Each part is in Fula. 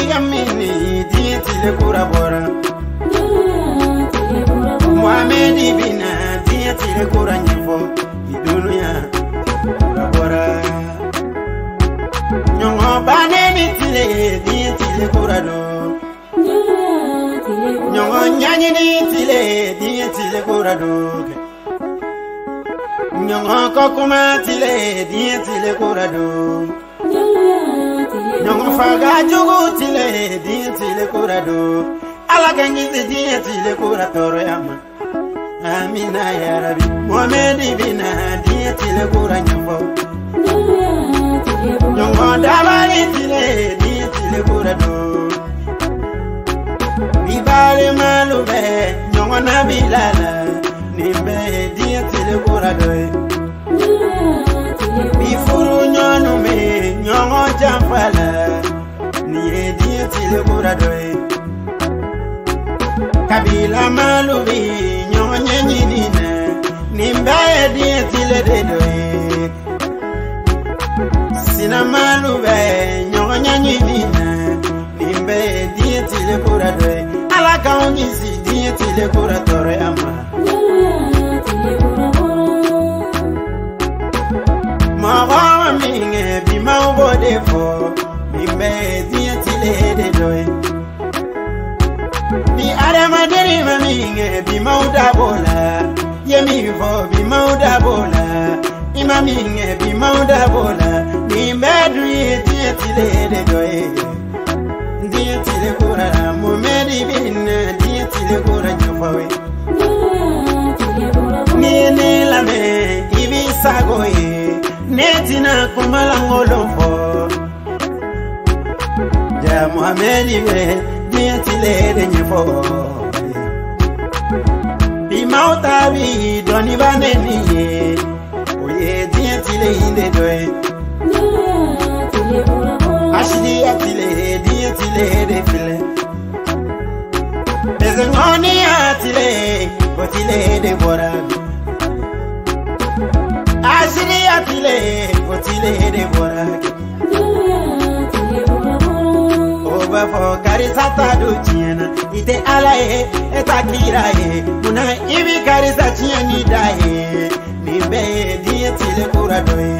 gamini diye tile kura bora Muhamedi bina diye tile kura nyefo idunuya kura bora Nyongo bane ni tile diye tile kura do Nyongo nyanyi ni tile diye tile kura do Nyongo kokuma tile diye tile kura do Nyongo faga jugu tile diye tile kura do Ala gangi diye tile kura toro yama Amina ya Rabbi Muhamedi bina diye tile kura nyefo Nyongo dabali tile diye tile kura do Bibale malube nyongo nabilala Nimbe diye tile kura do Bifuru nyonu me nyongo jamfala Niye diye tile kura do Kabila malubi nyongo nyenyinina Nimbe diye tile do Sina malube nyongo nyenyinina Nimbe diye tile kura do Ala kaungisi diye tile kura tore ama Mawa minge bima ubode fo Nimbe diye tile doy Bi adama derima minge bima udabola Yemi fo bima udabola Ima minge bima udabola Nimbe diye tile doy Diye tile kura Muhamedi bina diye tile kura nyofawe Nini lame ibi sagoye Netina kumala ngolofo Ja Muhamedi be diye tile nyefo Bimauta bi doni baneni ye Oye diye tile inde doye Ashidi atile diye tile de file Bezengoni atile Otile de borabi Ashidi atile Otile de borabi Oba fo karisata do chiena Ite alae etakira e Muna ibi karisa chieni dae Nimbe diye tile kura doe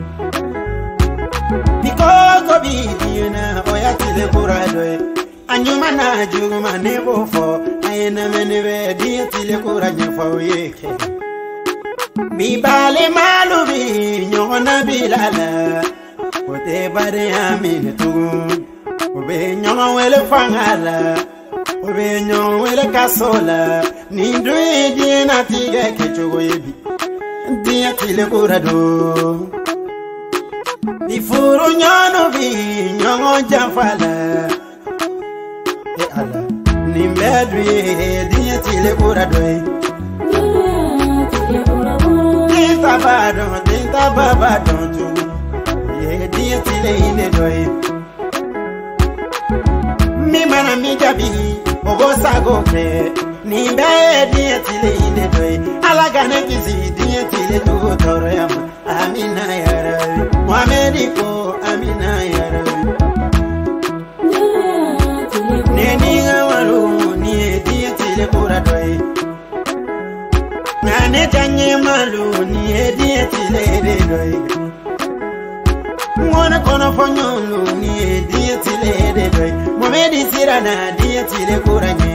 Bikoko bidiyena oya tile kura doe Anyuma na juma nebo fo Ayena menebe diye tile kura nyefo yeke Bibale malubi nyona bilala Ote bare amine tugun Obe nyongo wele fangala Obe nyongo wele kasola Nindwe diye na tige kechogo yebi Diye tile kura do Difuru nyono bi nyongo jamfala ala Nimbedwe diye tile kura do Dinta babadon tu Ye diye tile ine do Mi mana mi jabi Ogo sago kre Nimbe diye tile ine do Ala gane kizi diye tile do toro yama Amina ya Rabbi Muhamedi ko Amina ya Rabbi Neni ngawalu niye diye tile kura doy Nane janye malu niye diye tile doy Mwana kono fonyolu niye diye tile doy Muhamedi sirana diye tile kura nye